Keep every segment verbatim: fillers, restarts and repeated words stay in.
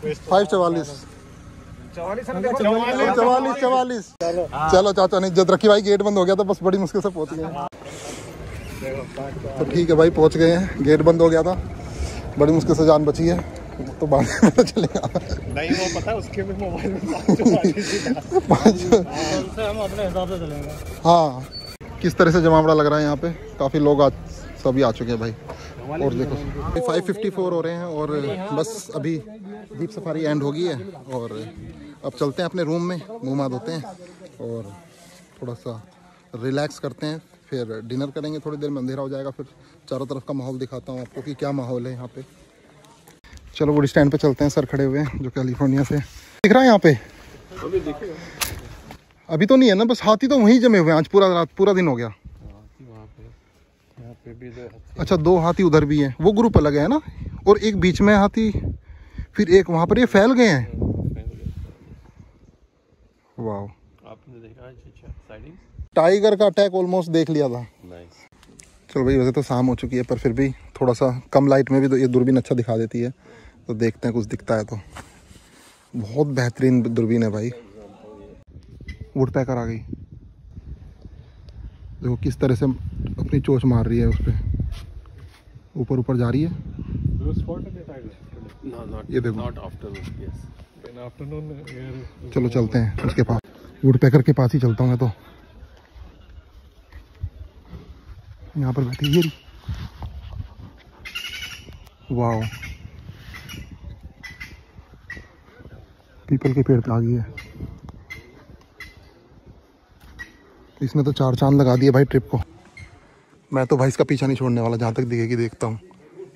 Five चवालीस चवालीस चवालीस चवालीस चलो चाचा ने इज्जत रखी भाई। गेट बंद हो गया था, बस बड़ी मुश्किल से पहुंच गए। तो ठीक है भाई, पहुंच गए हैं। गेट बंद हो गया था, बड़ी मुश्किल से जान बची है। तो बाद में पता चलेगा नहीं, वो पता है उसके भी मोबाइल में पाँच हम अपने हिसाब से चलेंगे। हाँ, किस तरह से जमावड़ा लग रहा है यहाँ पे। काफ़ी लोग आज सभी आ चुके हैं भाई। और देखो फाइव फिफ्टी फोर हो रहे हैं और बस अभी जीप सफारी एंड हो गई है। और अब चलते हैं अपने रूम में, मुँह हाथ धोते हैं और थोड़ा सा रिलैक्स करते हैं। फिर डिनर करेंगे, थोड़ी देर में अंधेरा हो जाएगा। फिर चारों तरफ का माहौल दिखाता हूँ आपको कि क्या माहौल है यहाँ पे। चलो बड़ी स्टैंड पे चलते हैं। सर खड़े हुए हैं जो कैलिफोर्निया से। दिख रहा है यहाँ पे? अभी दिखेगा, अभी तो नहीं है ना, बस हाथी तो वहीं जमे हुए हैं। आज पूरा रात पूरा दिन हो गया। यहाँ पे भी दो, अच्छा दो हाथी उधर भी हैं। वो ग्रुप अलग है ना, और एक बीच में हाथी, फिर एक वहाँ पर। ये फैल गए हैं। वाह, आपने देखा टाइगर का अटैक ऑलमोस्ट देख लिया था। चलो भाई, वैसे तो शाम हो चुकी है पर फिर भी थोड़ा सा कम लाइट में भी तो ये दूरबीन अच्छा दिखा देती है। तो देखते हैं कुछ दिखता है तो। बहुत बेहतरीन दूरबीन है भाई। वुड पैकर आ गई, देखो किस तरह से अपनी चोंच मार रही है उस पर। ऊपर ऊपर जा रही है। ये देखो, चलो चलते हैं उसके पास। वुड पैकर के पास ही चलता हूँ मैं तो। यहाँ पर बैठी है। वाह, पीपल के पेड़ पे आ गई है। इसने तो चार चांद लगा दिए भाई ट्रिप को। मैं तो भाई इसका पीछा नहीं छोड़ने वाला, जहाँ तक दिखेगी देखता हूँ।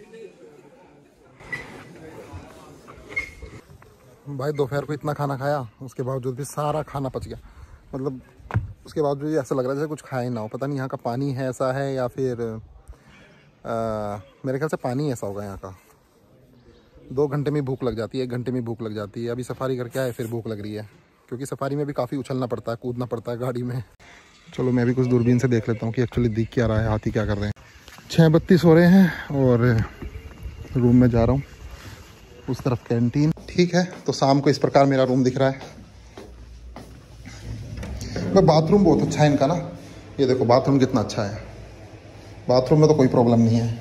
भाई दोपहर को इतना खाना खाया, उसके बावजूद भी सारा खाना पच गया। मतलब उसके बावजूद भी ऐसा लग रहा है जैसे कुछ खाया ही ना हो। पता नहीं यहाँ का पानी है ऐसा है या फिर आ, मेरे ख्याल से पानी ऐसा होगा यहाँ का। दो घंटे में भूख लग जाती है, एक घंटे में भूख लग जाती है। अभी सफारी करके आए फिर भूख लग रही है, क्योंकि सफारी में भी काफ़ी उछलना पड़ता है, कूदना पड़ता है गाड़ी में। चलो मैं भी कुछ दूरबीन से देख लेता हूँ कि एक्चुअली दिख क्या रहा है, हाथी क्या कर रहे हैं। छः बत्तीस हो रहे हैं और रूम में जा रहा हूँ। उस तरफ कैंटीन। ठीक है, तो शाम को इस प्रकार मेरा रूम दिख रहा है। मैं बाथरूम बहुत अच्छा है इनका ना। ये देखो बाथरूम कितना अच्छा है। बाथरूम में तो कोई प्रॉब्लम नहीं है।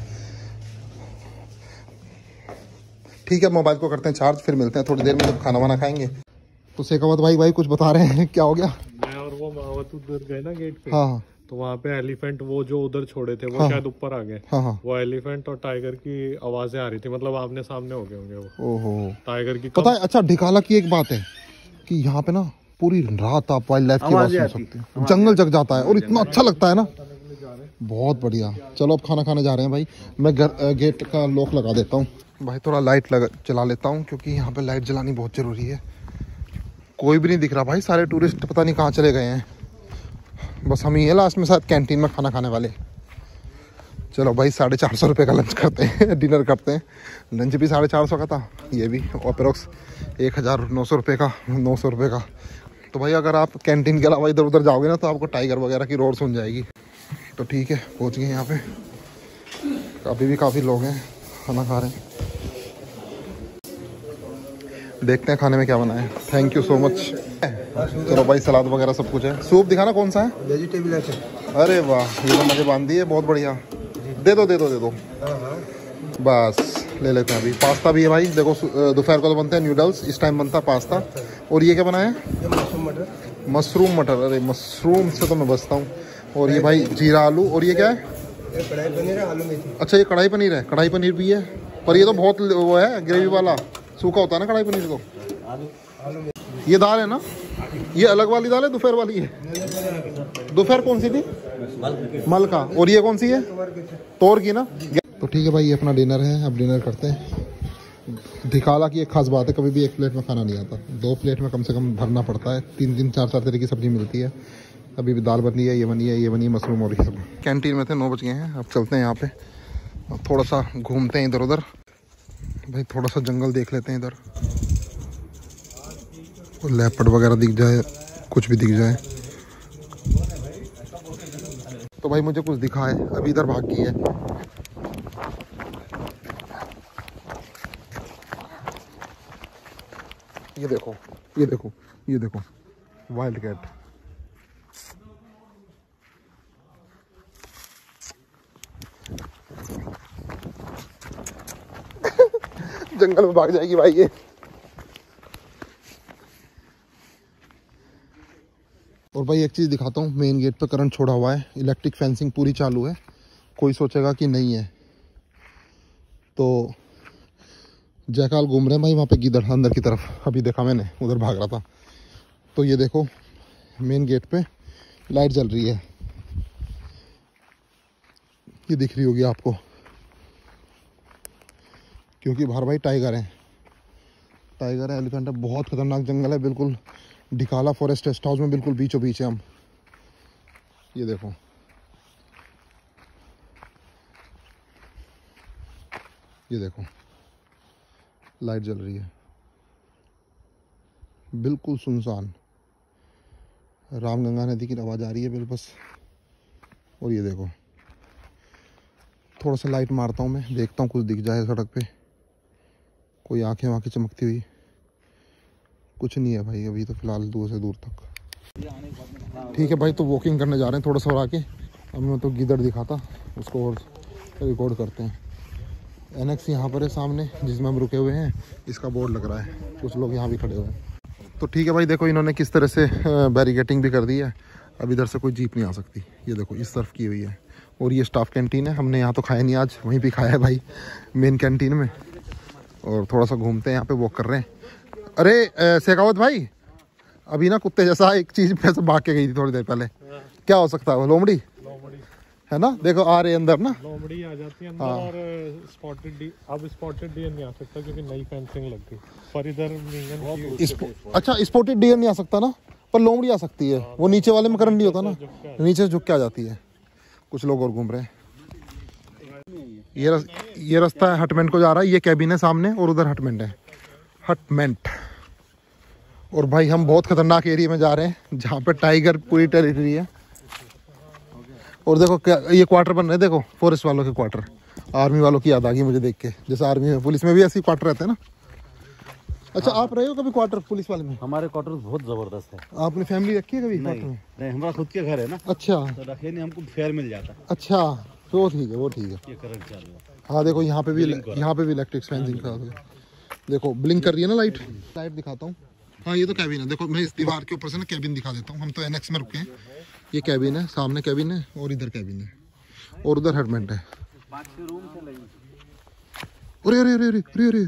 ठीक है, मोबाइल को करते हैं चार्ज, फिर मिलते हैं थोड़ी देर में जब खाना वाना खाएंगे। तो शेखावत भाई भाई कुछ बता रहे हैं, क्या हो गया? मैं और वो मावत उधर गए ना गेट पे। हाँ हाँ। तो वहाँ पे एलिफेंट वो जो उधर छोड़े थे वो हाँ, शायद ऊपर आ गए। हाँ हाँ। वो एलिफेंट और टाइगर की आवाजें आ रही थी, मतलब आमने सामने हो गए होंगे वो। ओहो, टाइगर की पता है। अच्छा ढिकाला की एक बात है कि यहाँ पे ना पूरी रात आप वाइल्ड लाइफ की आवाज सुन सकते हैं। जंगल जग जाता है और इतना अच्छा लगता है ना, बहुत बढ़िया। चलो अब खाना खाने जा रहे हैं भाई। मैं घर गेट का लॉक लगा देता हूँ भाई। थोड़ा लाइट लगा चला लेता हूँ क्योंकि यहाँ पे लाइट जलानी बहुत ज़रूरी है। कोई भी नहीं दिख रहा भाई, सारे टूरिस्ट पता नहीं कहाँ चले गए हैं। बस हम ही है लास्ट में शायद कैंटीन में खाना खाने वाले। चलो भाई, साढ़े चार सौ रुपये का लंच करते हैं, डिनर करते हैं। लंच भी साढ़े चार सौ का था, ये भी अप्रोक्स एक हज़ार नौ सौ रुपये का, नौ सौ रुपये का। तो भाई अगर आप कैंटीन के अलावा इधर उधर जाओगे ना तो आपको टाइगर वगैरह की रोड सुन जाएगी। तो ठीक है, पहुँच गए यहाँ पे। अभी भी काफ़ी लोग हैं, खाना खा रहे हैं। देखते हैं खाने में क्या बना है। Thank you so much. चलो भाई, सलाद वगैरह सब कुछ है। सूप दिखाना कौन सा है? वेजिटेबल है। अरे वाह, ये तो मुझे बांध दी है, बहुत बढ़िया। दे दो दे दो दे दो बस ले लेते हैं। अभी पास्ता भी है भाई। देखो दोपहर को तो बनते हैं नूडल्स, इस टाइम बनता है पास्ता। और ये क्या बनाया है? मशरूम मटर। मशरूम मटर। अरे मशरूम से तो मैं बचता हूँ। और ये भाई जीरा आलू। और ये क्या है? ये कढ़ाई पनीर है, आलू मेथी। अच्छा, ये कढ़ाई पनीर है। कढ़ाई पनीर भी है, पर ये तो बहुत वो है ग्रेवी वाला, सूखा होता है ना कढ़ाई पनीर तो। ये दाल है ना, ये अलग वाली दाल है, दोपहर वाली है। दोपहर कौन सी थी? मलका। और ये कौन सी है? तोर की ना। तो ठीक है भाई, ये अपना डिनर है। अब डिनर करते हैं। ढिकाला की एक खास बात है, कभी भी एक प्लेट में खाना नहीं आता, दो प्लेट में कम से कम भरना पड़ता है। तीन तीन चार चार तरह की सब्जी मिलती है। अभी भी दाल बनी है, ये बनी है, ये बनी है, मशरूम और ये सब। कैंटीन में थे, नौ बज गए हैं। अब चलते हैं यहाँ पे, थोड़ा सा घूमते हैं इधर उधर भाई। थोड़ा सा जंगल देख लेते हैं इधर, लेपर्ड वगैरह दिख जाए, कुछ भी दिख जाए तो भाई मुझे कुछ दिखा है। अभी इधर भाग गई है। ये देखो, ये देखो, ये देखो वाइल्ड कैट। जंगल में भाग जाएगी भाई ये। और भाई एक चीज दिखाता हूँ, मेन गेट पे करंट छोड़ा हुआ है, इलेक्ट्रिक फेंसिंग पूरी चालू है। कोई सोचेगा कि नहीं है तो जयकाल घूम रहे हैं भाई वहाँ पे गिद्धड़ अंदर की तरफ, अभी देखा मैंने, उधर भाग रहा था। तो ये देखो मेन गेट पे लाइट जल रही है, ये दिख रही होगी आपको, क्योंकि बाहर भाई टाइगर है, टाइगर है, एलिफेंट है, बहुत खतरनाक जंगल है, बिल्कुल डिकाला फॉरेस्ट रेस्ट हाउस में बिल्कुल बीचों बीच है हम। ये देखो ये देखो लाइट जल रही है, बिल्कुल सुनसान, रामगंगा नदी की आवाज़ आ रही है बिल्कुल बस। और ये देखो थोड़ा सा लाइट मारता हूँ मैं, देखता हूँ कुछ दिख जाए सड़क पे, कोई आंखें वाँखें चमकती हुई। कुछ नहीं है भाई अभी तो फिलहाल, दूर से दूर तक। ठीक है भाई, तो वॉकिंग करने जा रहे हैं थोड़ा सा और आके। अब मैं तो गिद्धड़ दिखाता, उसको और रिकॉर्ड करते हैं। एनेक्स यहाँ पर है सामने जिसमें हम रुके हुए हैं, इसका बोर्ड लग रहा है, कुछ लोग यहाँ भी खड़े हुए हैं। तो ठीक है भाई, देखो इन्होंने किस तरह से बैरिकेटिंग भी कर दी है, अब इधर से कोई जीप नहीं आ सकती। ये देखो इस तरफ की हुई है। और ये स्टाफ कैंटीन है, हमने यहाँ तो खाया नहीं आज, वहीं पे खाया है भाई मेन कैंटीन में। और थोड़ा सा घूमते हैं यहाँ पे, वॉक कर रहे हैं। अरे शेखावत भाई, अभी ना कुत्ते जैसा एक चीज़ पे से भाग के गई थी थोड़ी देर पहले, क्या हो सकता है वो? लोमड़ी है ना, देखो आ रहे अंदर ना, लोमड़ी आ जाती है अंदर। हाँ। और स्पॉटेड डी, अब स्पॉटेड डियर नहीं आ सकता क्योंकि नई फेंसिंग लग गई, पर इधर अच्छा स्पॉटेड डियर नहीं आ सकता ना, पर लोमड़ी आ सकती है। हाँ, वो नीचे वाले में करंट नहीं होता ना, नीचे से झुक के आ जाती है। कुछ लोग और घूम रहे हैं। ये रस, ये रास्ता हटमेंट को जा रहा है, ये कैबिन है सामने और उधर हटमेंट है, हटमेंट। और भाई हम बहुत खतरनाक एरिया में जा रहे हैं जहाँ पे टाइगर पूरी टेरिटरी है। और देखो क्या ये क्वार्टर बन रहे हैं, देखो फॉरेस्ट वालों के क्वार्टर। आर्मी वालों की याद आ गई मुझे देख के, जैसे आर्मी में पुलिस में भी ऐसे क्वार्टर रहते हैं ना। अच्छा हाँ, आप रहे हो कभी क्वार्टर पुलिस वाले में? हमारे क्वार्टर बहुत जबरदस्त है। आपने फैमिली रखी है कभी क्वार्टर में? नहीं, हमारा खुद के घर है ना। अच्छा, तो रखे नहीं, हमको फेयर मिल जाता। अच्छा तो वो ठीक है, वो ठीक है। ये करंट चालू है। हाँ देखो यहाँ पे भी, यहाँ पे भी इलेक्ट्रिक फेंसिंग का देखो ब्लिंक कर रही है ना लाइट। लाइट दिखाता हूँ। हाँ ये तो कैबिन है, देखो मैं इस दीवार के ऊपर से ना कैबिन दिखा देता हूँ। हम तो एनेक्स में रुके हैं, ये कैबिन है, सामने कैबिन है और इधर कैबिन है और उधर हेडमेंट है। अरे अरे अरे अरे अरे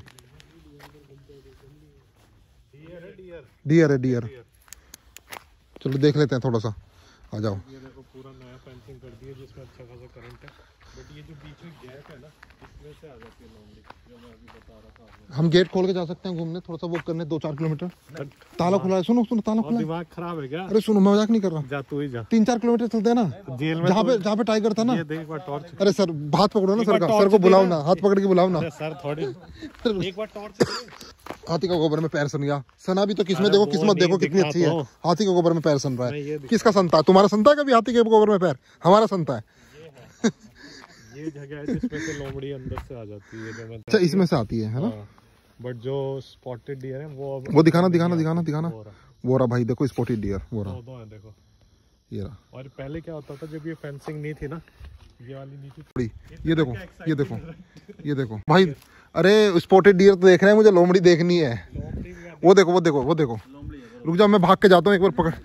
डियर है, डियर। चलो देख लेते हैं थोड़ा सा, आ जाओ। ये देखो पूरा नया फेंसिंग कर दिया जिसमें अच्छा खासा करंट है, बट ये जो बीच में गैप है ना, इसमें से आ जाती है लोमड़ी, जो मैं अभी बता रहा था। हम गेट खोल के जा सकते हैं घूमने, थोड़ा सा वॉक करने, दो चार किलोमीटर। ताला खुला है, सुनो सुनो ताला खुला है। दिमाग खराब है क्या? अरे सुनो मैं मजाक नहीं कर रहा, जा तू ही जा। तीन चार किलोमीटर चलते हैं ना जेल में, जहाँ पे जहाँ पे टाइगर था ना। ये देख एक बार टॉर्च। अरे सर हाथ पकड़ो ना सर का, सर को बुलाओ ना, हाथ पकड़ के बुलाओ ना सर थोड़ी, एक बार टॉर्च। हाथी का गोबर में पैर सन गया, सना भी तो किस्मत देखो, किस्मत देखो कितनी अच्छी है। हाथी के गोबर में पैर सन रहा है, किसका संता है? तुम्हारा संता है कभी हाथी के गोबर में पैर? हमारा संता है। ये जगह है जिसमें से लोमड़ी अंदर से आ जाती है, जो मैं अच्छा इसमें से आती है, है ना? बट जो स्पॉटेड डियर है वो वो दिखाना दिखाना दिखाना दिखाना वो रहा भाई, देखो स्पॉटेड डियर वो रहा, दो है देखो ये रहा। और पहले क्या होता था जब ये फेंसिंग नहीं थी ना, ये वाली नीचे थोड़ी, ये देखो ये देखो ये देखो भाई। अरे स्पॉटेड डियर तो देख रहे हैं, मुझे लोमड़ी देखनी है। वो देखो वो देखो वो देखो, रुक जाओ मैं भाग के जाता हूँ, एक बार पकड़,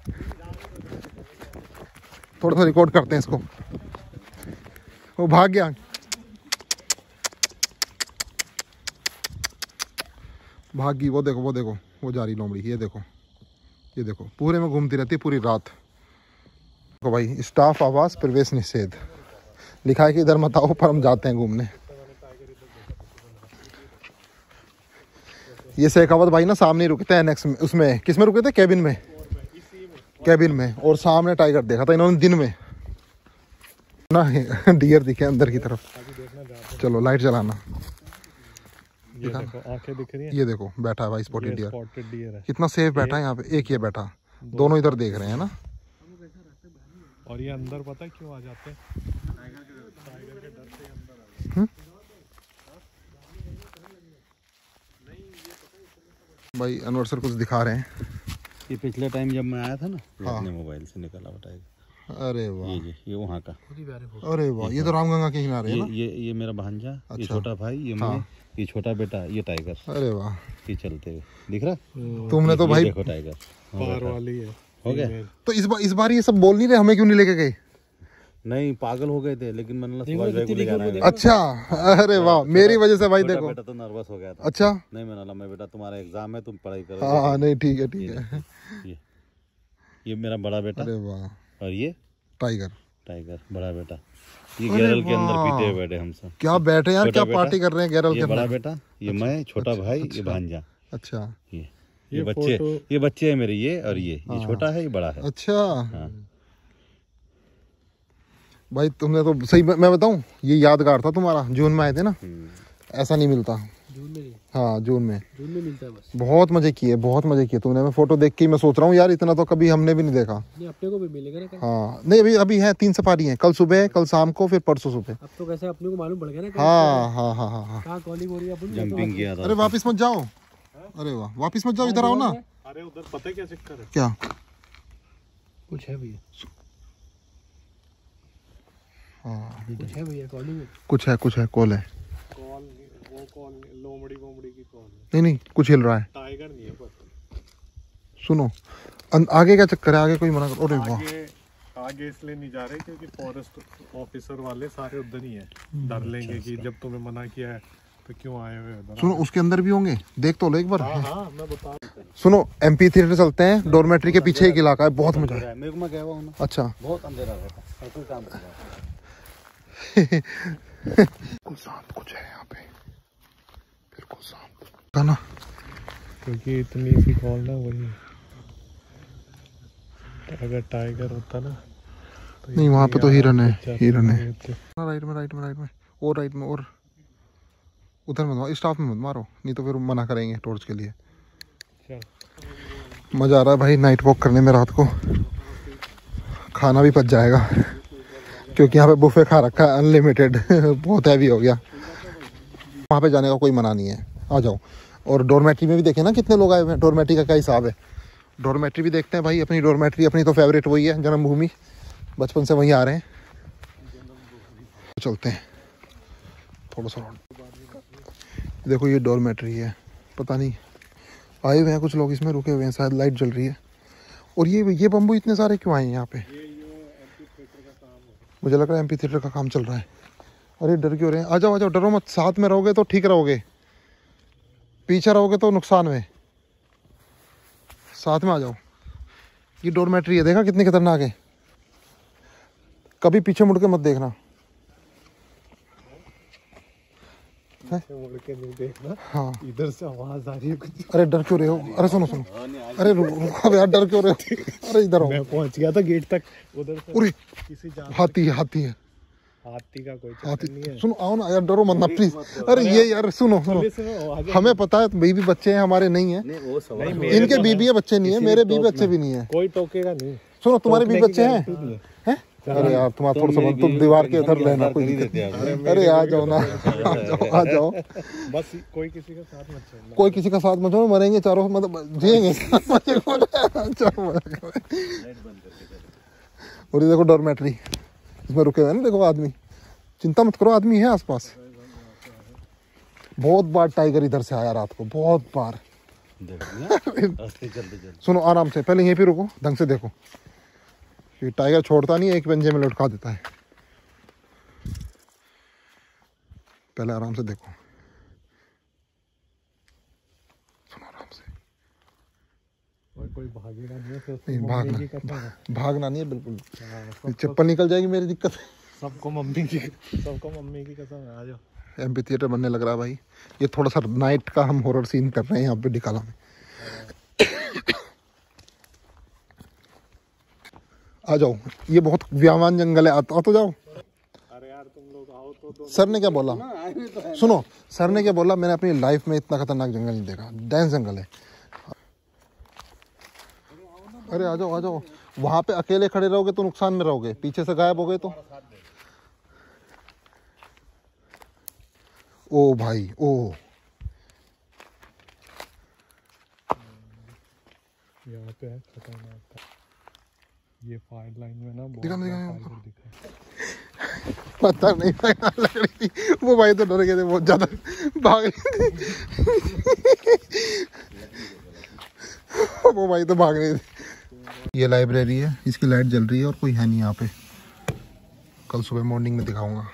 थोड़ा सा रिकॉर्ड करते हैं इसको। वो भाग गया, भाग गई, वो देखो वो देखो वो जा रही लोमड़ी। ये देखो ये देखो पूरे में घूमती रहती है पूरी रात। देखो भाई स्टाफ आवास प्रवेश निषेध लिखा है कि इधर मत आओ, पर हम जाते हैं घूमने। ये शेखावत भाई ना सामने रुकते हैं नेक्स्ट में, उसमें किस में रुके थे? कैबिन में, कैबिन में। और सामने टाइगर देखा था इन्होंने दिन में ना, डियर दिखे अंदर की तरफ। चलो लाइट जलाना, ये देखो आंखें दिख रही हैं। ये देखो बैठा है भाई स्पॉटेड डियर, स्पॉटेड डियर है। कितना सेफ बैठा है यहाँ पे। एक ये बैठा, दोनों इधर देख रहे हैं ना। और ये अंदर पता है क्यों आ जाते हैं? टाइगर के डर से अंदर आ जाते हैं। भाई अनवर सर कुछ दिखा रहे हैं। ये पिछले टाइम जब मैं आया था ना, ये हाँ। अपने मोबाइल से निकाला बताएगा। अरे वाह, ये जी ये वहाँ का। अरे वाह, ये तो रामगंगा के किनारे है ये ना। ये ये मेरा भांजा, ये अच्छा। छोटा भाई, ये हाँ। मैं, ये छोटा बेटा, ये टाइगर। अरे वाह, ये चलते हुए दिख रहा। तुमने तो ये भाई देखो टाइगर पार वाली है। हो गया। तो इस बार इस बार ये सब बोल नहीं रहे, हमें क्यों नहीं लेके गए? नहीं पागल हो गए थे, लेकिन मैंने सुभाष भाई को ले जाना है। अच्छा, अरे वाह, मेरी वजह से भाई छोटा देखो। बेटा तो नर्वस हो गया था। अच्छा, नहीं मैंने बोला मैं बेटा तुम्हारा एग्जाम है, तुम पढ़ाई करो। हाँ हाँ, नहीं ठीक है ठीक है। ये ये मेरा बड़ा बेटा अरे वाह, और ये टाइगर, टाइगर बड़ा बेटा। ये गैरल के अंदर पीते हुए बैठे हम सब। क्या बैठे यार, छोटा क्या बेटा, पार्टी कर रहे हैं गैरल के ये बड़ा अंदर। बेटा, ये मैं, छोटा भाई, ये भांजा। अच्छा ये ये ये बच्चे, ये बच्चे है मेरे, ये और ये ये छोटा है, ये बड़ा है। अच्छा हाँ। भाई तुमने तो सही, मैं बताऊं, ये यादगार था तुम्हारा। जून में आए थे ना, ऐसा नहीं मिलता। जून में नहीं, हाँ जून में जून में मिलता है बस। बहुत मजे किए, बहुत मजे किए तुमने। मैं फोटो देख के ही मैं सोच रहा हूँ यार, इतना तो कभी हमने भी नहीं देखा। नहीं अपने को भी मिलेगा ना कल। हाँ नहीं, अभी अभी है, तीन सफारी है, कल सुबह, कल शाम को, फिर परसों सुबह। अब तो कैसे अपने को मालूम पड़ गया ना। हाँ हाँ हाँ हाँ हाँ। कहाँ कॉलिंग हो रही है अपन। जंपिंग किया था। अरे वापिस मत जाओ, अरे वाह, वापिस मत जाओ, इधर आओ ना। अरे उधर पता है क्या चक्कर है? क्या कुछ है भैया, हाँ, कुछ है भैया कॉलिंग में। कुछ है, कुछ है, कॉल है। कॉल वो कॉल लोमड़ी वोमड़ी की कॉल है। नहीं नहीं, कुछ हिल रहा है। टाइगर नहीं है पर। सुनो, अन- आगे क्या चक्कर है, आगे कोई मना कर। अरे वाह, आगे आगे इसलिए नहीं जा रहे क्योंकि फॉरेस्ट ऑफिसर वाले सारे उधर ही है। डर लेंगे कि जब तुम्हें मना किया है तो क्यों आए हुए उधर। सुनो उसके अंदर भी होंगे, देख तो लो एक बार। हाँ हाँ मैं बता रहा हूँ। सुनो, एमपी थिएटर चलते हैं, डोरमेट्री के पीछे एक इलाका है, बहुत मजा है। मेरे को मैं गया हुआ हूँ ना, अच्छा, बहुत अंधेरा रहता है, कोई काम कर रहा है। बिल्कुल शांत कुछ है यहाँ पे, बिल्कुल शांत था ना। क्योंकि इतनी सी कॉल ना वही, अगर टाइगर होता ना तो नहीं वहाँ पे तो हिरन है, जाते हिरन है। नहीं थे। राइट में, राइट में, राइट में, और राइट में, और उधर मत मारो, स्टाफ में मत मारो, नहीं तो फिर मना करेंगे टॉर्च के लिए। चल। मज़ा आ रहा है भाई नाइट वॉक करने में रात को। खाना भी पच जाएगा क्योंकि यहाँ पे बुफे खा रखा है अनलिमिटेड। बहुत हैवी हो गया। वहाँ पे जाने का कोई मना नहीं है, आ जाओ। और डोरमेट्री में भी देखें ना कितने लोग आए हुए हैं, डोरमेट्री का क्या हिसाब है। डोरमेट्री भी देखते हैं भाई, अपनी डोरमेट्री अपनी तो फेवरेट वही है, जन्मभूमि, बचपन से वहीं आ रहे हैं। चलते हैं थोड़ा सा। देखो ये डोरमेट्री है, पता नहीं आए हुए हैं कुछ लोग इसमें, रुके हुए हैं शायद, लाइट जल रही है। और ये ये बम्बू इतने सारे क्यों आए हैं यहाँ पे? मुझे लग रहा है एमपी थिएटर का काम चल रहा है। अरे डर क्यों रहे हैं, आ जाओ आ जाओ, डरो मत। साथ में रहोगे तो ठीक रहोगे, पीछे रहोगे तो नुकसान में। साथ में आ जाओ। ये डोरमेट्री है, देखा कितनी खतरनाक है। कभी पीछे मुड़ के मत देखना। मुड़ के नहीं देखना। हाँ इधर से आवाज आ रही है कुछ। अरे डर क्यों रहे हो? अरे सुनो सुनो, अरे रुको रुको यार, डर क्यों रहे हो? अरे इधर आओ। मैं पहुंच गया था गेट तक, उधर से अरे किसी जान हाथी है, हाथी है, हाथी का कोई हाथी। चक्कर नहीं है। सुनो आओ ना यार, डरो मत ना प्लीज। अरे ये यार सुनो सुनो, पुलिस में आगे हमें पता है बीबी बच्चे हैं, हमारे नहीं है। नहीं वो सवाल नहीं, मेरे इनके तो बीबी है, बच्चे नहीं है, मेरे बीबी बच्चे भी नहीं है। कोई टोकेगा नहीं। सुनो तुम्हारे बीबी टोकने की बच्चे हैं गारंटी नहीं है। हैं? अरे यार तुम्हारा थोड़ा सा मेरी तुम बीवी दीवार के को उधर इंसान रहना, की कोई आदत दिक्कत नहीं देते नहीं। अरे आ जाओ ना, आ जाओ आ जाओ। बस कोई किसी के साथ मत चलना। कोई किसी का साथ मत छोड़ो, मरेंगे चारों, मतलब जिएंगे। और ये देखो डॉर्मेट्री, इसमें रुके हुए हैं ना, देखो आदमी। चिंता मत करो, आदमी है आसपास। बहुत बार टाइगर इधर से आया रात को, बहुत बार। रास्ते चलते चलते सुनो आराम से, पहले यहीं पे रुको, ढंग से देखो। ये टाइगर छोड़ता नहीं है, एक पंजे में लटका देता है। पहले आराम से देखो, सुनो आराम से। और कोई भागेगा नहीं है, फिर उसकी नहीं मम्मी भागना, की कसम है। भागना नहीं है बिल्कुल। हाँ, ये सब- चप्पल निकल जाएगी मेरी, दिक्कत है। सबको मम्मी की सबको मम्मी की कसम है। आ जाओ। एमपी थिएटर बनने लग रहा है भाई। ये थोड़ा सा नाइट का हम हॉरर सीन कर रहे हैं यहाँ पे डिकाला में। आ जाओ, ये बहुत व्यामान जंगल है, आ तो, आ तो जाओ। अरे यार तुम लोग आओ तो दो। सर ने क्या बोला, सुनो, सर ने क्या बोला, मैंने अपनी लाइफ में इतना खतरनाक जंगल नहीं देखा। डेंस जंगल है। अरे आ जाओ आ जाओ। वहां पे अकेले खड़े रहोगे तो नुकसान में रहोगे, पीछे से गायब हो गए तो। ओ भाई ओ, यहाँ पे है खतरनाक। ये फायर लाइन में ना दिखा दिखा टाइगर दिखा। पता नहीं लग रही थी वो भाई तो डर गए थे बहुत ज्यादा, भाग रहे थे वो भाई तो भाग रहे थे। ये लाइब्रेरी है, इसकी लाइट जल रही है और कोई है नहीं यहाँ पे। कल सुबह मॉर्निंग में दिखाऊंगा।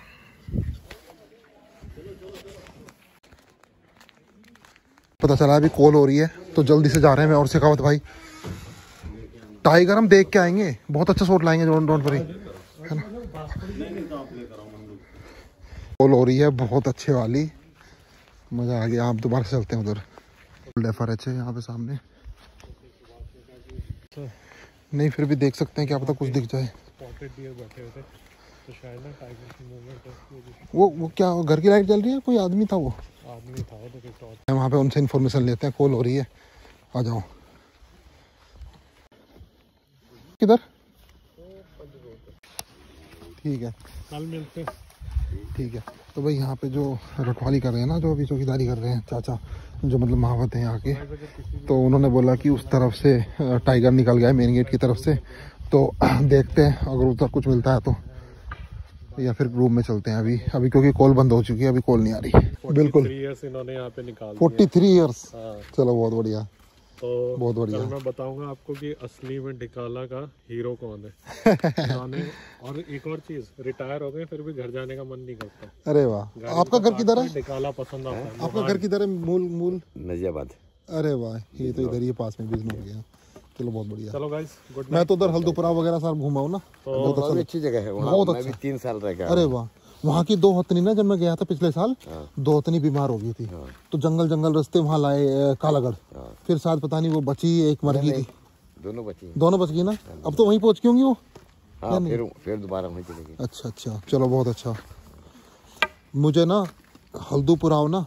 पता चला अभी कॉल हो रही है तो जल्दी से जा रहे हैं मैं और शेखावत भाई। टाइगर हम देख के आएंगे, बहुत अच्छा शॉट लाएंगे, डोंट डोंट वरी, है ना। कॉल हो रही है बहुत अच्छे वाली, मजा आ गया। आप दोबारा से चलते हैं उधर। एफ आर एच है यहाँ पे सामने, नहीं फिर भी देख सकते हैं, क्या पता कुछ दिख जाए। स्पॉटेड डियर बैठे हुए थे तो शायद ना टाइगर की मूवमेंट है। वो वो क्या घर की लाइट जल रही है, कोई आदमी था वो आदमी था वो तो कुछ और। वहाँ पे उनसे इन्फॉर्मेशन लेते हैं। कॉल हो रही है, आ जाओ। किधर? ठीक है कल मिलते हैं। ठीक है। तो भाई यहाँ पे जो रखवाली कर रहे हैं ना, जो अभी चौकीदारी कर रहे हैं चाचा, जो मतलब महावत हैं यहाँ के, तो उन्होंने बोला कि उस तरफ से टाइगर निकल गया है मेन गेट की तरफ से, तो देखते हैं अगर उधर कुछ मिलता है तो, या फिर रूम में चलते हैं अभी अभी क्योंकि कॉल बंद हो चुकी है, अभी कॉल नहीं आ रही। बिल्कुल इन्होंने यहाँ पे निकाल फोर्टी थ्री ईयर्स। हाँ। चलो बहुत बढ़िया, तो बहुत बढ़िया। कल मैं बताऊंगा आपको कि असली में डिकाला का हीरो कौन है। इन्होंने और एक और चीज, रिटायर हो गए फिर भी घर जाने का मन नहीं करता। अरे वाह, आपका घर किधर है? डिकाला पसंद आता है। आपका घर किधर है? मूल मूल नजियाबाद। अरे वाह, ये तो इधर ही पास में बिजनौर हो गया। चलो बहुत बढ़िया। चलो गाइस, गुड नाइट। मैं तो उधर हल्दूपुरा वगैरह सारा घूमा हूँ ना, बहुत अच्छा, अच्छी जगह है वहाँ, बहुत मैं भी अच्छा। तीन साल रह गया। अरे वाह, वहाँ की दो हथनी ना, जब मैं गया था पिछले साल, दो हथनी बीमार हो गई थी, तो जंगल जंगल रास्ते वहाँ लाए कालागढ़, फिर शायद पता नहीं वो बची, एक मर गई थी, दोनों बची, दोनों बच गई ना। अब तो वहीं पहुँच गई होंगी वो। हाँ, फिर फिर दोबारा वहीं चलेगी। अच्छा अच्छा, चलो बहुत अच्छा। मुझे ना हल्दूपुरा ना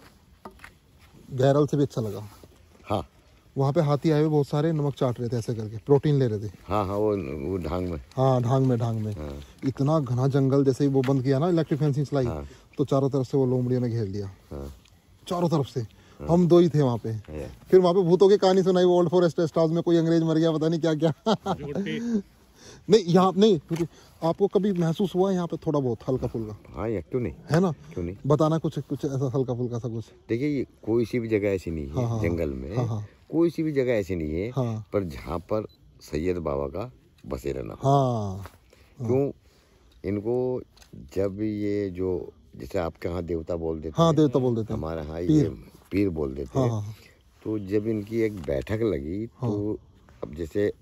गैरल से भी अच्छा लगा। हाँ, वहाँ पे हाथी आए हुए बहुत सारे, नमक चाट रहे थे ऐसे करके, प्रोटीन ले रहे थे। हाँ हाँ, वो वो ढांग में। हाँ ढांग में, ढांग में। हाँ। इतना घना जंगल, जैसे ही वो बंद किया ना इलेक्ट्रिक फेंसिंग सिलाई, हाँ। तो चारों तरफ से वो लोमड़ियों ने घेर लिया। हाँ। चारों तरफ से। हाँ। हम दो ही थे वहाँ पे। है। फिर वहाँ पे भूतों की कहानी सुनाई, वो ओल्ड फॉरेस्ट स्टार्स में कोई अंग्रेज मर गया, पता नहीं क्या क्या। नहीं यहाँ नहीं, आपको कभी महसूस हुआ यहाँ पे थोड़ा बहुत हल्का फुल्का? हाँ, ये क्यों नहीं, है ना, क्यों नहीं, बताना कुछ कुछ ऐसा हल्का फुल्का सा कुछ। देखिए ये कोई सी भी जगह ऐसी नहीं है। हाँ, जंगल में हाँ, हाँ, कोई सी भी जगह ऐसी नहीं है। हाँ, पर जहाँ पर सैयद बाबा का बसेरा ना, हाँ, क्यों इनको जब ये जो जैसे आपके यहाँ देवता बोल देते हाँ, हैं, देवता बोल देते हैं, हमारे यहाँ ये पीर बोल देते हाँ, हैं। हाँ, तो जब इनकी एक बैठक लगी तो अब जैसे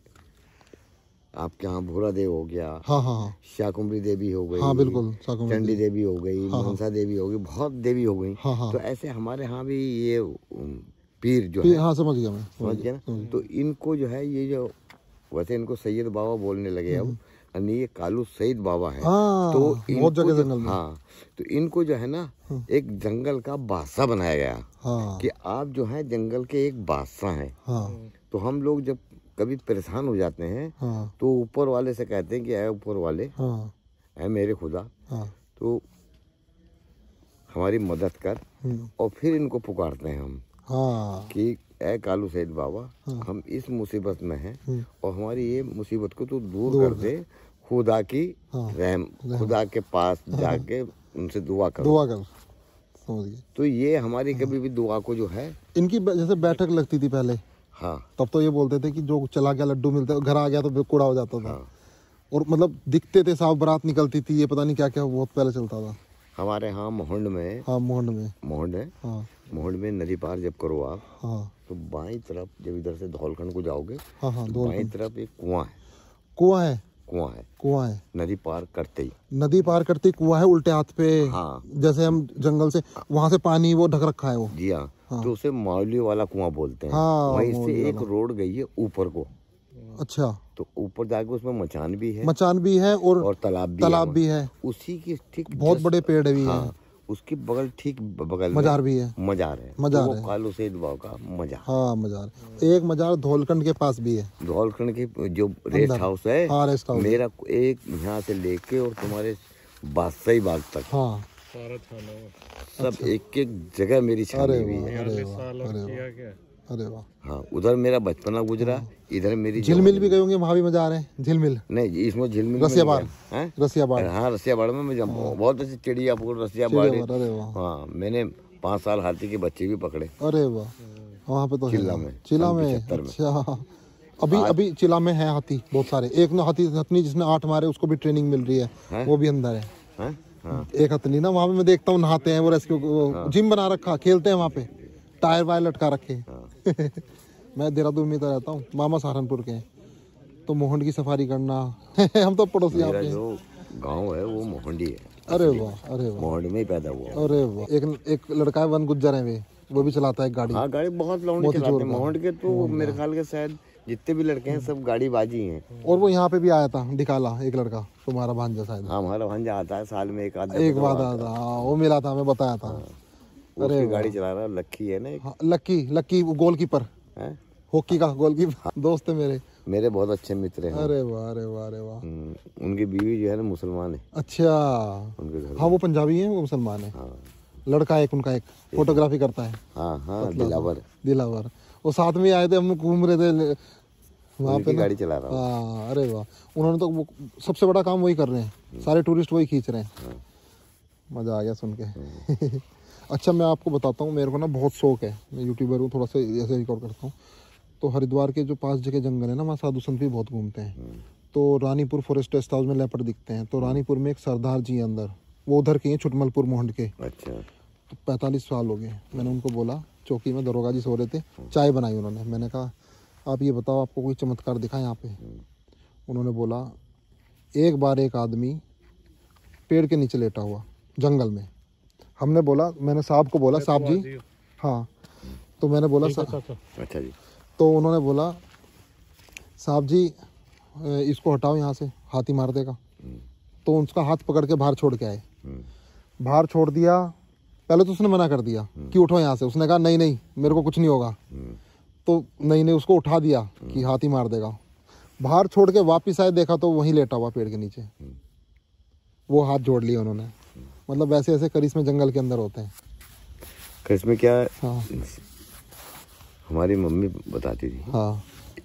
आपके यहाँ भूरा देव हो गया, हाँ, हाँ, शाकुंभरी देवी हो गई, हाँ, बिल्कुल, शाकुंभरी चंडी देवी हो गई, मनसा देवी हो गई, बहुत देवी हो गई। हाँ, हाँ, तो ऐसे हमारे यहाँ भी ये उम, पीर जो पीर, है, हाँ समझ गया मैं, समझ गया ना। तो इनको जो है ये जो वैसे इनको सैयद बाबा बोलने लगे अब, यानी ये कालू सैयद बाबा है। हाँ, तो बहुत इनको जगह जो- जंगल में। हाँ, तो इनको जो है ना एक जंगल का बादशाह बनाया गया हाँ, कि आप जो है जंगल के एक बादशाह हैं। हाँ, तो हम लोग जब कभी परेशान हो जाते हैं हाँ, तो ऊपर वाले से कहते हैं कि ऐ ऊपर वाले, हाँ, ऐ मेरे खुदा, हाँ, तो हमारी मदद कर। हम्म, और फिर इनको पुकारते हैं हम हाँ, कि ऐ कालू सैयद बाबा, हाँ। हम इस मुसीबत में हैं हम्म, और हमारी ये मुसीबत को तो दूर दूर कर दे, खुदा की हाँ, रहम, खुदा के पास जाके उनसे दुआ करो। दुआ कर, समझ गए। तो ये हमारी कभी भी दुआ को जो है, इनकी ब- जैसे बैठक लगती थी पहले, हाँ तब तो ये बोलते थे कि जो चला गया लड्डू मिलता है, घर आ गया तो कूड़ा हो जाता था। हाँ, और मतलब दिखते थे, साफ बारात निकलती थी, ये पता नहीं क्या क्या बहुत पहले चलता था। हमारे यहाँ मोहंड में, हाँ मोहन में, मोहंड है, हाँ, मोहंड में नदी पार जब करो आप, हाँ, तो बाईं तरफ जब इधर से धौलखंड को जाओगे, हाँ, हाँ, तो दो बाईं तरफ एक कुआं है, कुआं है, कुआं है, कुआं है, नदी पार करते ही। नदी पार करती कुआं है, उल्टे हाथ पे। हाँ। जैसे हम जंगल से वहां से पानी वो ढक रखा है वो। जी हाँ, तो उसे मौली वाला कुआं बोलते हैं। हाँ, वहीं से मौली एक रोड गई है ऊपर को, अच्छा, तो ऊपर जाके उसमें मचान भी है मचान भी है और, और तालाब भी तालाब है। भी है, उसी की ठीक बहुत just- बड़े पेड़ भी है, हाँ, उसकी बगल ठीक बगल में मजार भी है, मजार है। मजार तो वो है। कालू सैयद बाबा का मजार। हाँ मजार। एक मजार धौलखंड के पास भी है, धौलखंड की जो रेस्ट अंदर। हाउस है, हाँ, रेस्ट हाउस। मेरा एक यहाँ से लेके और तुम्हारे बादशाही बाग तक हाँ, सारा थाना वो सब एक एक जगह मेरी छानी अरे हुई वाह, है। अरे बयालीस वाह, साल और अरे किया क्या। अरे वाह। हाँ, उधर मेरा बचपना गुजरा, इधर मेरी झिलमिल भी गए होंगे, वहाँ भी मजा आ रहे हैं। झिलमिल नहीं, इसमें झिलमिल रसियाबाड़, रसियाबाड़। हाँ, रसियाबाड़ में मैं जब बहुत अच्छी चिड़ियापुर रसियाबाड़। अरे वाह। हाँ, मैंने पाँच साल हाथी के बच्चे भी पकड़े। अरे वाह, वहाँ पे तो चिल्ला में, चिल्ला में। अच्छा, अभी अभी चिल्ला में है हाथी बहुत सारे। एक ना हाथी हथनी जिसने आठ मारे उसको भी ट्रेनिंग मिल रही है, है? वो भी अंदर है, है? हाँ। एक हथनी ना वहाँ पे मैं देखता हूँ नहाते हैं वो, रेस्क्यू हाँ। जिम बना रखा, खेलते हैं वहाँ पे, टायर वायर लटका रखे। हाँ। मैं देहरादून में तो रहता हूँ, मामा सहारनपुर के हैं, तो मोहंड की सफारी करना हम तो पड़ोसी यहाँ पे। जो गाँव है वो मोहंडी है। अरे वाह, अरे वाह, मोहंड में ही पैदा हुआ। अरे वाह। एक एक लड़का है वन गुज्जर है, वे वो भी चलाता है गाड़ी। हाँ, गाड़ी बहुत लौंडे चलाते हैं मोहंड के, तो मेरे ख्याल के शायद जितने भी लड़के हैं सब गाड़ी बाजी हैं। और वो यहाँ पे भी आया था डिकाला, एक लड़का, तुम्हारा भांजा शायद। हाँ, हमारा भांजा आता है साल में एक आध एक बार आता था। हाँ, वो मिला था, मैं बताया था। अरे गाड़ी चला रहा लक्की है ना। हाँ, लक्की, लक्की गोलकीपर है, हॉकी का गोलकीपर, दोस्त है मेरे मेरे बहुत अच्छे मित्र हैं। अरे वाह, अरे वाह, अरे वाह। उनकी बीवी जो है ना मुसलमान है। अच्छा, उनके घर। हाँ, वो पंजाबी है, वो मुसलमान है। हाँ। लड़का एक उनका, एक फोटोग्राफी करता है। हाँ हाँ, दिलावर। दिलावर, वो साथ में आए थे, हम घूम रहे थे वहाँ पे, गाड़ी चला रहा हूँ। हाँ, अरे वाह। उन्होंने तो वो सबसे बड़ा काम वही कर रहे हैं, सारे टूरिस्ट वही खींच रहे हैं। मजा आ गया सुन के। अच्छा, मैं आपको बताता हूँ, मेरे को ना बहुत शौक है, मैं यूट्यूबर हूँ, थोड़ा सा ऐसे रिकॉर्ड करता हूँ। तो हरिद्वार के जो पास जगह जंगल है ना, वहाँ साधु संत भी बहुत घूमते हैं। तो रानीपुर फॉरेस्ट गेस्ट हाउस में लेपर्ड दिखते हैं। तो रानीपुर में एक सरदार जी अंदर, वो उधर के हैं, छुटमलपुर मोहंड के। अच्छा। तो पैंतालीस साल हो गए। मैंने उनको बोला, चौकी में दरोगा जी सो रहे थे, चाय बनाई उन्होंने। मैंने कहा आप ये बताओ, आपको कोई चमत्कार दिखा यहाँ पे? उन्होंने बोला, एक बार एक आदमी पेड़ के नीचे लेटा हुआ जंगल में। हमने बोला, मैंने साहब को बोला, साहब जी, हाँ, तो मैंने बोला अच्छा जी। तो उन्होंने बोला, साहब जी इसको हटाओ यहाँ से, हाथी मार देगा। तो उसका हाथ पकड़ के बाहर छोड़ के आए। बाहर छोड़ दिया, पहले तो उसने मना कर दिया कि उठो यहाँ से। उसने कहा नहीं नहीं, मेरे को कुछ नहीं होगा। तो नहीं नहीं, उसको उठा दिया कि हाथी मार देगा। बाहर छोड़ के वापिस आए, देखा तो वहीं लेटा हुआ पेड़ के नीचे, वो हाथ जोड़ लिए उन्होंने। मतलब वैसे ऐसे करिश्मे जंगल के अंदर होते हैं। करिश्मे क्या है? हाँ, हमारी मम्मी बताती थी। हाँ,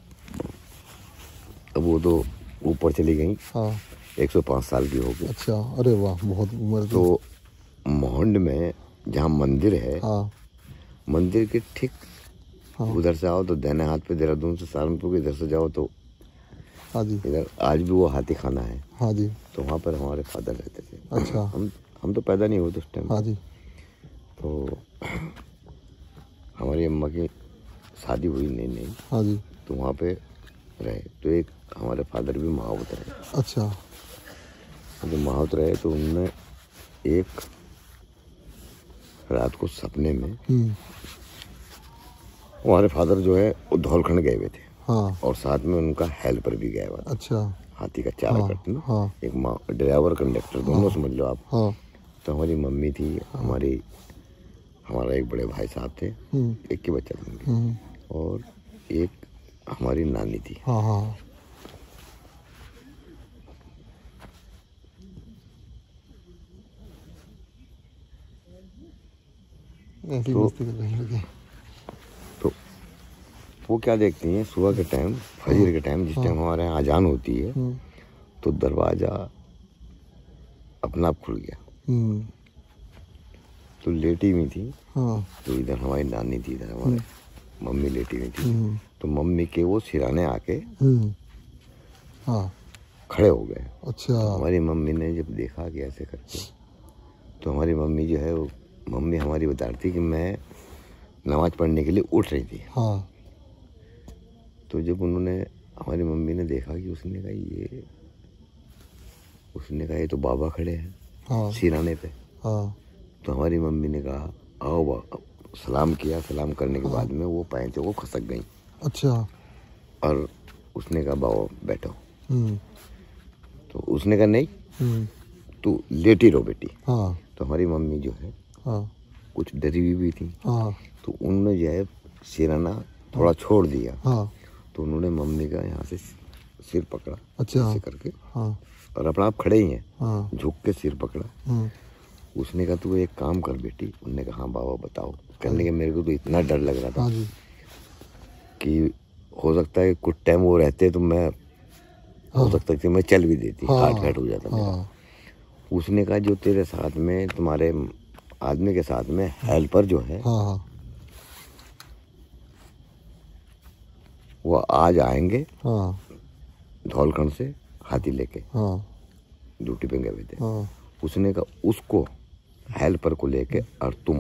अब वो तो ऊपर चली गई। हाँ, एक सौ पाँच साल की हो गई। अच्छा, अरे वाह, बहुत उम्र। तो मोहंड में जहाँ मंदिर है, हाँ, मंदिर के ठीक हाँ, उधर से आओ तो दाहिने हाथ पे देहरादून से सहारनपुर के इधर से जाओ तो हाँ जी, इधर आज भी वो हाथी खाना है। हाँ जी। तो वहाँ पर हमारे फादर रहते थे। अच्छा। हम हम तो पैदा नहीं हुए उस टाइम। हाँ जी। तो हमारी अम्मा की शादी हुई नहीं नहीं हाँ जी। तो वहाँ पे रहे। तो एक हमारे फादर भी महावत रहे। अच्छा। तो महावत रहे तो उनने एक रात को सपने में हमारे फादर जो है वो धौलखंड गए हुए थे। हाँ। और साथ में उनका हेल्पर भी गया हुआ था। अच्छा। हाथी का चारा हाँ, करते ना। हाँ। एक ड्राइवर कंडक्टर दोनों हाँ, समझ लो आप। हाँ। तो हमारी मम्मी थी, हमारी हमारा एक बड़े भाई साहब थे, एक के बच्चा था उनके, और एक हमारी नानी थी। हाँ हाँ। तो, तो वो क्या देखती हैं सुबह के टाइम, फजर के टाइम, जिस टाइम हमारे यहाँ अजान होती है, तो दरवाजा अपना आप खुल गया। तो लेटी हुई थी। हाँ। तो इधर हमारी नानी थी, इधर हमारे मम्मी लेटी हुई थी। तो मम्मी के वो सिराने आके हाँ, खड़े हो गए। अच्छा। तो हमारी मम्मी ने जब देखा कि ऐसे करके, तो हमारी मम्मी जो है वो मम्मी हमारी बता रही थी कि मैं नमाज पढ़ने के लिए उठ रही थी। हाँ। तो जब उन्होंने हमारी मम्मी ने देखा कि उसने कहा ये उसने कहा ये तो बाबा खड़े हैं। हाँ। सिराने पे। हाँ। तो हमारी मम्मी ने कहा आओ बाबा, सलाम किया। सलाम करने के हाँ, बाद में वो पाए थे वो खसक गई। अच्छा। और उसने कहा बाबा बैठो। तो उसने कहा नहीं तू लेटी रहो बेटी। हाँ। तो हमारी मम्मी जो है हाँ, कुछ डरी हुई भी थी। हाँ। तो उन्होंने जो है सिराना थोड़ा छोड़ दिया। हाँ। तो उन्होंने मम्मी का यहाँ से सिर पकड़ा। अच्छा। ऐसे करके। हाँ। और अपना आप खड़े ही हैं। हाँ। झुक के सिर पकड़ा। हाँ। उसने कहा तू एक काम कर बेटी। उन्होंने कहा हाँ बाबा बताओ। कहने के मेरे को तो इतना डर लग रहा था। हाँ जी। कि हो सकता है कुछ टाइम वो रहते तो मैं हो सकता है कि मैं चल भी देती, हार्ट अटैक हो जाता मेरा। उसने कहा जो तेरे साथ में तुम्हारे आदमी के साथ में हेल्पर जो है वो आज आएंगे धौलखंड से हाथी लेके, ड्यूटी पे गए हुए थे। उसने कहा उसको हेल्पर को लेके और तुम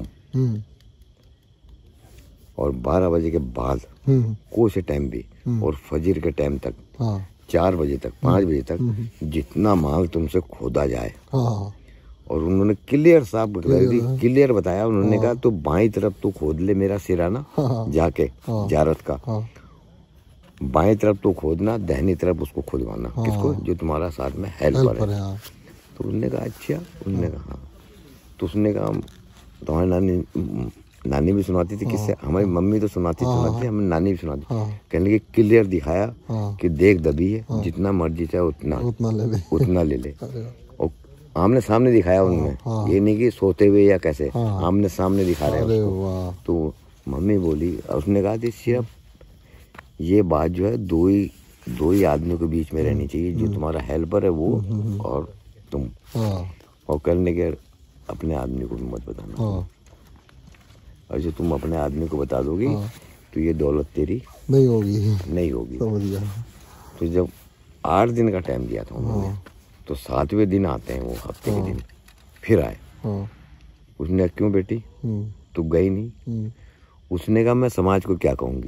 और बारह बजे के बाद कोई से टाइम भी और फजर के टाइम तक चार बजे तक पाँच बजे तक जितना माल तुमसे खोदा जाए। और उन्होंने क्लियर साफ क्लियर बताया। उन्होंने कहा तो बाईं तरफ तो खोद ले मेरा सिराना जाके जारत का, बाएं तरफ तो खोदना, दाहिनी तरफ उसको खुदवाना। किसको? जो तुम्हारा साथ में हेल्पर है। तो उन्होंने कहा अच्छा। उन्होंने कहा हाँ। तो उसने कहा तुम्हारी नानी नानी भी सुनाती थी किससे, हमारी मम्मी तो सुनाती सुनाती हमें नानी भी सुनाती। कहने लगे क्लियर दिखाया कि देख दबी है, जितना मर्जी चाहे उतना उतना ले ले, उतना ले ले। और आमने सामने दिखाया उन्होंने, ये नहीं कि सोते हुए या कैसे, आमने सामने दिखा रहे हैं। तो मम्मी बोली, उसने कहा थी सिर्फ ये बात जो है दो ही दो ही आदमियों के बीच में रहनी चाहिए, जो तुम्हारा हेल्पर है वो और तुम। और करने के अपने आदमी को भी मत बताना, और जो तुम अपने आदमी को बता दोगी तो ये दौलत तेरी नहीं होगी नहीं होगी समझ गया। तो जब आठ दिन का टाइम दिया था उन्होंने, तो सातवें दिन आते हैं वो हफ्ते के दिन फिर आए। उसने क्यों बेटी तू गई नहीं? उसने कहा मैं समाज को क्या कहूँगी,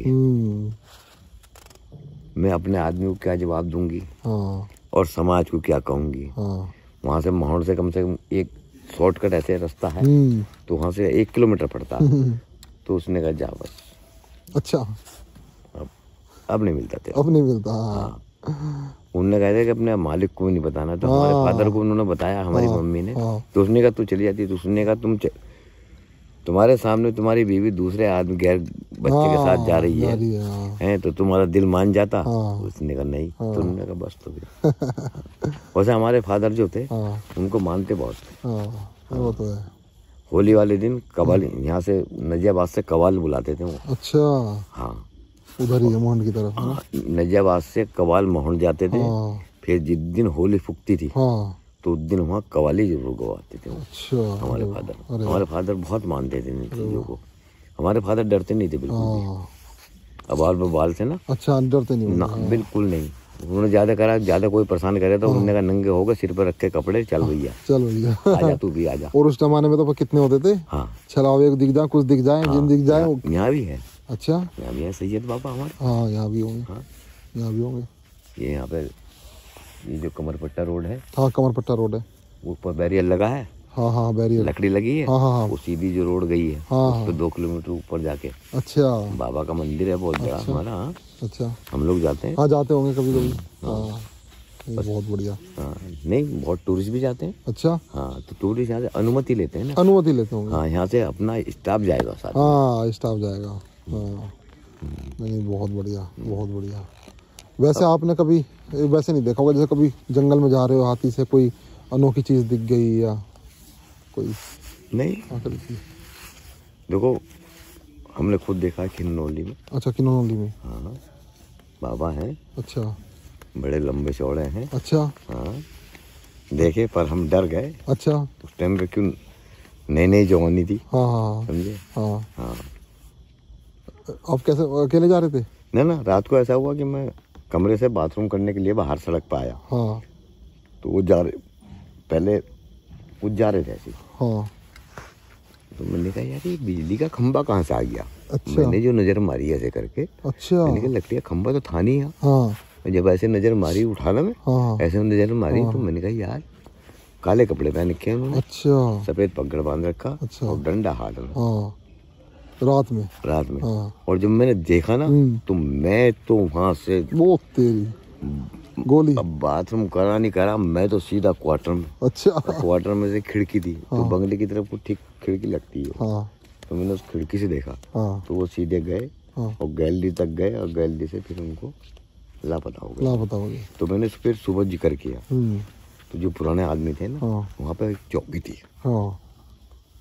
मैं अपने आदमी को क्या जवाब दूंगी और समाज को क्या कहूँगी। वहाँ से माहौल से कम से कम एक शॉर्टकट ऐसे रास्ता है तो वहाँ से एक किलोमीटर पड़ता। तो उसने कहा जा बस। अच्छा अब अब नहीं मिलता थे, अब नहीं मिलता। हाँ। उन्होंने कहा था कि अपने मालिक को भी नहीं बताना। तो हमारे फादर को उन्होंने बताया, हमारी मम्मी ने। तो उसने कहा तू चली जाती। तो उसने कहा तुम च... तुम्हारे सामने तुम्हारी बीवी दूसरे आदमी गैर बच्चे के साथ जा रही है, हैं तो तुम्हारा दिल मान जाता। उसने कहा नहीं। तो उन्होंने कहा बस तो फिर। वैसे हमारे फादर जो थे उनको मानते बहुत थे। वो तो है। होली वाले दिन कवाल यहाँ से नजियाबाद से कवाल बुलाते थे वो। अच्छा हाँ, उधर ही मोहन की तरफ। हाँ, नजियाबाद से कवाल मोहन जाते थे। फिर जिस दिन होली फुकती थी तो उस दिन वहाँ कवाली जरूर गवाते थे। अच्छा हमारे फादर हमारे फादर बहुत मानते थे इन चीजों को। हमारे फादर डरते नहीं थे बिल्कुल। अब बाल बाल थे ना। अच्छा डरते नहीं ना, बिल्कुल नहीं। उन्होंने ज्यादा करा, ज्यादा कोई परेशान करे तो उन्होंने कहा नंगे होगा, सिर पर रख के कपड़े, चल भैया चल भैया आजा तू भी आजा। और उस जमाने में तो कितने होते थे। हाँ चलाओ एक दिख जाए, कुछ दिख जाए, जिन दिख जाए। यहाँ भी है। अच्छा यहाँ भी है सैयद बाबा हमारे। हाँ यहाँ भी होंगे। हाँ यहाँ भी होंगे। ये यहाँ पे ये जो कमरपट्टा रोड है। हाँ कमरपट्टा रोड है, ऊपर बैरियर लगा है। हाँ हाँ बैरियर लकड़ी लगी है। हाँ हाँ वो सीधी जो रोड गई है उस पे दो किलोमीटर ऊपर जाके। अच्छा बाबा का मंदिर है बहुत बड़ा हमारा। हाँ अच्छा हम लोग जाते हैं। हाँ जाते होंगे कभी कभी। हाँ बहुत बढ़िया। हाँ नहीं बहुत टूरिस्ट भी जाते हैं। अच्छा हाँ तो टूरिस्ट यहाँ से अनुमति लेते हैं ना। अनुमति लेते होंगे। हाँ यहाँ से अपना स्टाफ जाएगा साथ। हाँ स्टाफ जाएगा। हाँ नहीं बहुत बढ़िया बहुत बढ़िया। वैसे आपने कभी वैसे नहीं देखा होगा, जैसे कभी जंगल में जा रहे हो हाथी से कोई अनोखी चीज दिख गई या कोई? नहीं देखो हमने खुद देखा है किन्नौली में। अच्छा किन्नौली में। हाँ बाबा हैं। अच्छा बड़े लंबे चौड़े हैं। अच्छा हाँ देखे पर हम डर गए। अच्छा उस टाइम पे क्यों नई नई जवानी थी। हाँ हाँ समझे। हाँ हाँ आप कैसे अकेले जा रहे थे? नहीं ना रात को ऐसा हुआ कि मैं कमरे से बाथरूम करने के लिए बाहर सड़क पर आया। हाँ तो वो जा रहे पहले कुछ जा रहे थे ऐसे। हाँ तो मैंने कहा यार ये बिजली का खंबा कहाँ से आ गया। अच्छा मैंने जो नजर मारी ऐसे करके। अच्छा मैंने कहा लकड़ी का खंबा तो था नहीं। हाँ जब ऐसे नजर मारी उठाना में। हाँ ऐसे नजर मारी। हाँ। तो मैंने कहा यार काले कपड़े पहन रखे हैं उन्होंने। अच्छा सफेद पगड़ बांध रखा। अच्छा और डंडा हाथ में। हाँ रात में रात में। हाँ। और जब मैंने देखा ना तो मैं तो वहाँ से वो तेरी गोली। अब बाथरूम करा नहीं करा, मैं तो सीधा क्वार्टर में। अच्छा क्वार्टर में से खिड़की थी। हाँ। तो बंगले की तरफ को ठीक खिड़की लगती है। हाँ। तो मैंने उस खिड़की से देखा। हाँ। तो वो सीधे गए। हाँ। और गैलरी तक गए और गैलरी से फिर उनको लापता हो गए। लापता हो गए। तो मैंने फिर सुबह जिक्र किया। तो जो पुराने आदमी थे ना। हाँ। वहाँ पे एक चौकी थी। हाँ।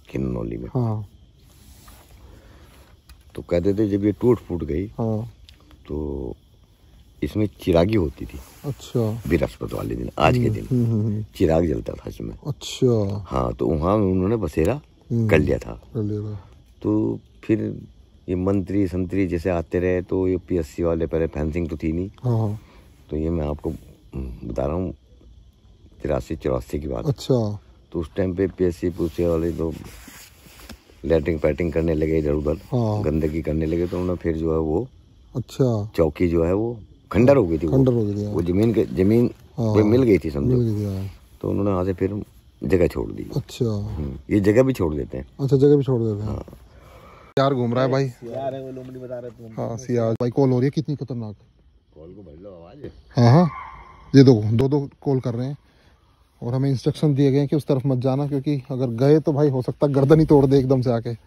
किन्नौली में। हाँ। तो कहते थे जब ये टूट फूट गई। हाँ। तो इसमें चिरागी होती थी। अच्छा। बृहस्पति वाले दिन, आज के दिन चिराग जलता था इसमें। अच्छा। हाँ, तो वहाँ उन्होंने बसेरा कर लिया था। कर लिया। तो फिर ये मंत्री संतरी जैसे आते रहे, तो ये पीएससी वाले, पहले फेंसिंग तो थी नहीं। हाँ। तो ये मैं आपको बता रहा हूँ तिरासी चौरासी की बात। अच्छा। तो उस टाइम पे पीएससी पूछे वाले तो लेटरिंग पैटिंग करने लगे इधर उधर। हाँ। गंदगी करने लगे, तो उन्होंने फिर जो है वो अच्छा चौकी जो है वो खंडर हो गई थी। खंडर हो गई थी। वो जमीन के जमीन पे मिल गई थी समझो। तो उन्होंने वहाँ से फिर जगह छोड़ दी। अच्छा। ये जगह भी छोड़ देते हैं। अच्छा, जगह भी छोड़ देते हैं। हाँ। यार घूम रहा है भाई। यार है वो लोमड़ी बता रहे तुम। हाँ सियार भाई, कॉल हो रही है कितनी खतरनाक। कॉल को भर लो आवाज। हाँ हाँ, ये दो दो दो कॉल कर रहे हैं और हमें इंस्ट्रक्शन दिए गए हैं कि उस तरफ मत जाना, क्योंकि अगर गए तो भाई हो सकता है गर्दन ही तोड़ दे एकदम से आके।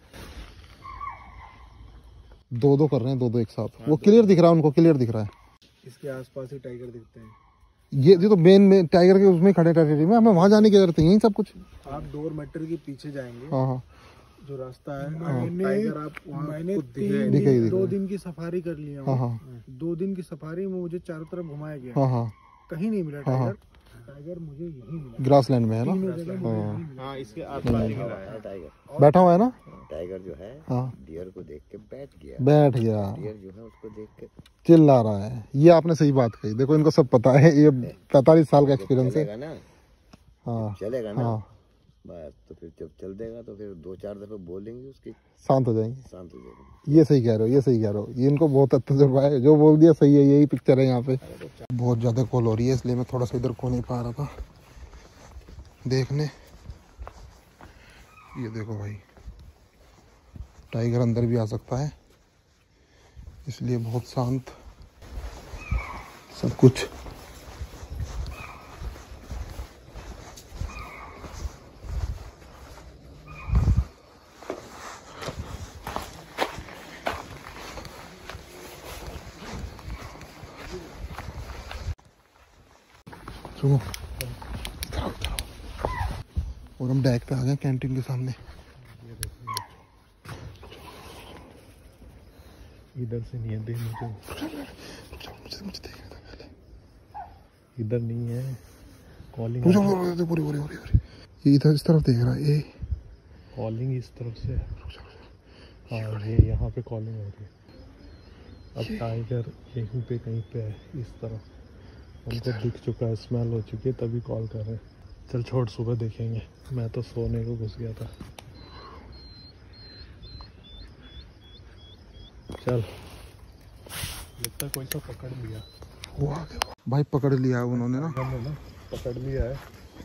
दो दो कर रहे हैं, दो दो एक साथ। वो क्लियर दिख रहा है उनको, क्लियर दिख रहा है। इसके आसपास ही टाइगर दिखते हैं। ये ये तो मेन में टाइगर के उसमें खड़े टेरिटरी में, हमें वहाँ जाने की जरूरत नहीं है। सब कुछ आप डोर मेटर के पीछे जाएंगे। हाँ हाँ, जो रास्ता है टाइगर आप मैंने दिखे, दो दिन की सफारी कर लिया। हाँ हाँ, दो दिन की सफारी में मुझे चारों तरफ घुमाया गया। हाँ हाँ, कहीं नहीं मिला टाइगर। टाइगर मुझे यही मिला, ग्रासलैंड में है ना। हाँ, इसके आसपास दिख रहा है टाइगर बैठा हुआ है ना। टाइगर जो है हाँ डियर को देख के बैठ गया बैठ गया डियर जो है उसको देख के चिल्ला रहा है। ये आपने सही बात कही। देखो इनको सब पता है, ये पैंतालीस साल का एक्सपीरियंस है ना। हाँ चलेगा ना। हाँ बस, तो फिर जब चल देगा तो फिर दो चार दफे बोलेंगे उसकी शांत हो जाएंगे। शांत हो जाएंगे। ये सही कह रहे हो, ये सही कह रहे हो। ये इनको बहुत तजुर्बा है, जो बोल दिया सही है। यही पिक्चर है यहाँ पे। बहुत ज्यादा कॉल हो रही है, इसलिए मैं थोड़ा सा इधर को नहीं पा रहा था देखने। ये देखो भाई, टाइगर अंदर भी आ सकता है, इसलिए बहुत शांत सब कुछ। सुनो, और हम डेक पे आ गए कैंटीन के सामने। इधर से नहीं है, देख मुझे इधर नहीं है। कॉलिंग पूरी पूरी पूरी ये इधर इस तरफ देख रहा है। ये कॉलिंग इस तरफ से। हाँ, ये यहाँ पे कॉलिंग हो रही है। अब टाइगर यहीं पे कहीं पे है इस तरफ। हमको दिख चुका है, स्मेल हो चुकी है, तभी कॉल कर रहे हैं। चल छोड़, सुबह देखेंगे। मैं तो सोने को घुस गया था। चल, लगता है कोई सा पकड़ लिया। वो आ गया भाई, पकड़ लिया है उन्होंने ना। ना पकड़ लिया है।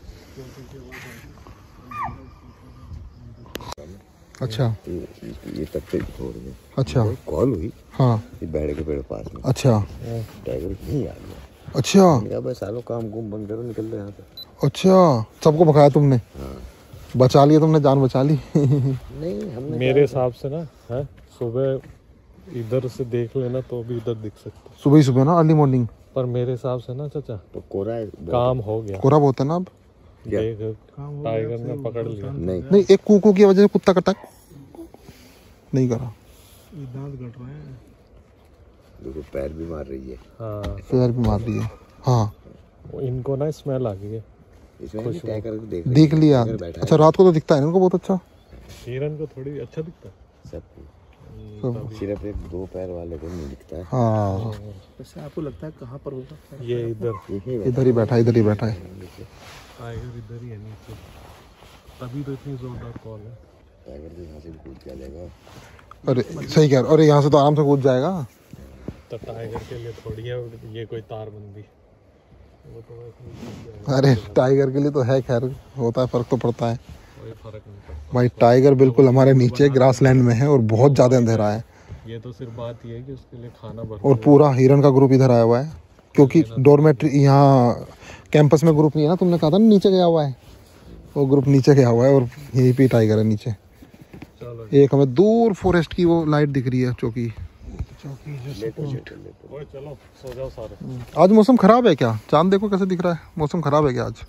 अच्छा, ये तक से छोड़ गए। अच्छा, कॉल हुई। हाँ, ये बैठे के पेड़ पास में। अच्छा, टाइगर नहीं आ गया। अच्छा, बस सालों काम घूम बंद करो, निकल रहे यहाँ से। अच्छा, सबको भगाया तुमने। हाँ। बचा लिया तुमने, जान बचा ली। नहीं, हमने मेरे हिसाब से ना है, सुबह इधर से देख लेना तो भी इधर दिख सकते। सुबह ही सुबह ना, अर्ली मॉर्निंग। पर मेरे हिसाब से ना चाचा, तो कोरा काम हो गया। कोरा बहुत है ना अब। देख, टाइगर ने पकड़ लिया। नहीं नहीं, एक कुकू की वजह से कुत्ता कटा नहीं करा। दांत कट रहे हैं, देखो पैर भी मार रही है। हाँ, पैर भी मार रही है। हाँ, इनको ना स्मेल आ गई है। इसमें टाइगर को देख देख लिया। अच्छा, रात को तो दिखता है इनको बहुत अच्छा। हिरन को थोड़ी अच्छा दिखता है सब, सिर्फ एक दो पैर वाले को नहीं दिखता है। हाँ, वैसे आपको लगता है कहाँ पर होगा? ये इधर इधर ही बैठा, इधर ही बैठा है। टाइगर इधर ही है नीचे, तभी तो इतनी जोरदार कॉल है। टाइगर भी यहाँ से भी कूद जाएगा। अरे सही कह रहे, अरे यहाँ से तो आराम से कूद जाएगा। तो टाइगर के लिए थोड़ी है ये कोई तारबंदी। वो तो अरे टाइगर के लिए तो है, खैर होता है, फर्क तो पड़ता है। कोई फर्क नहीं पड़ता भाई। टाइगर बिल्कुल हमारे नीचे ग्रासलैंड में है और बहुत ज्यादा अंधेरा है। ये तो सिर्फ बात ये है कि उसके लिए खाना भर, और पूरा हिरन का ग्रुप इधर आया हुआ है, क्योंकि डोरमेट्री यहाँ कैंपस में ग्रुप नहीं है ना, तुमने कहा था ना नीचे गया हुआ है। वो ग्रुप नीचे गया हुआ है और यहीं पे टाइगर है नीचे। एक हमें दूर फॉरेस्ट की वो लाइट दिख रही है, चौकी चलो सो जाओ सारे। आज मौसम खराब है क्या? चांद देखो कैसे दिख रहा है। मौसम खराब है क्या आज?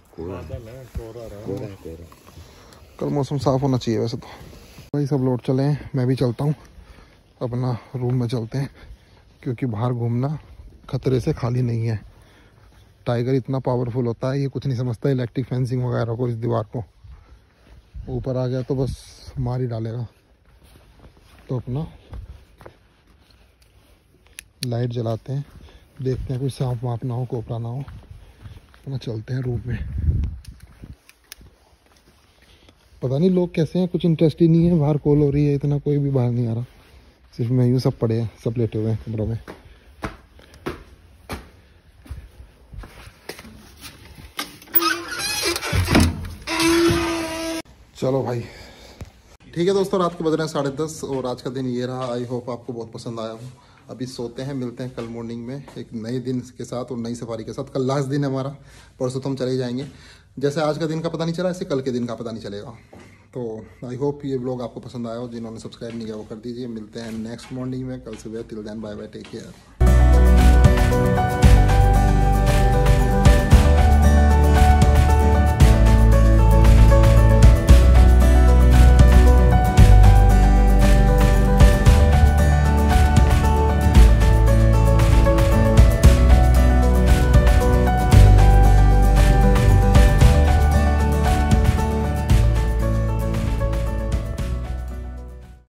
कल मौसम साफ होना चाहिए वैसे तो। भाई सब लौट चले हैं, मैं भी चलता हूँ अपना रूम में। चलते हैं क्योंकि बाहर घूमना खतरे से खाली नहीं है। टाइगर इतना पावरफुल होता है, ये कुछ नहीं समझता इलेक्ट्रिक फेंसिंग वगैरह को। इस दीवार को ऊपर आ गया तो बस मार ही डालेगा। तो अपना लाइट जलाते हैं, देखते हैं कोई सांप वाप ना हो, कोपरा ना हो, अपना चलते हैं रूम में। पता नहीं लोग कैसे हैं, कुछ इंटरेस्ट ही नहीं है। बाहर कॉल हो रही है, इतना कोई भी बाहर नहीं आ रहा, सिर्फ मैं यूँ सब पड़े हैं, सब लेटे हुए हैं कमरों में। चलो भाई ठीक है दोस्तों, रात के बज रहे हैं साढ़े दस और आज का दिन ये रहा। आई होप आपको बहुत पसंद आया हो। अभी सोते हैं, मिलते हैं कल मॉर्निंग में एक नए दिन के साथ और नई सफारी के साथ। कल लास्ट दिन है हमारा, परसों तो हम चले जाएंगे। जैसे आज का दिन का पता नहीं चला, ऐसे कल के दिन का पता नहीं चलेगा। तो आई होप ये व्लॉग आपको पसंद आया हो। जिन्होंने सब्सक्राइब नहीं किया वो कर दीजिए। मिलते हैं नेक्स्ट मॉर्निंग में कल सुबह। Till then bye bye, take care.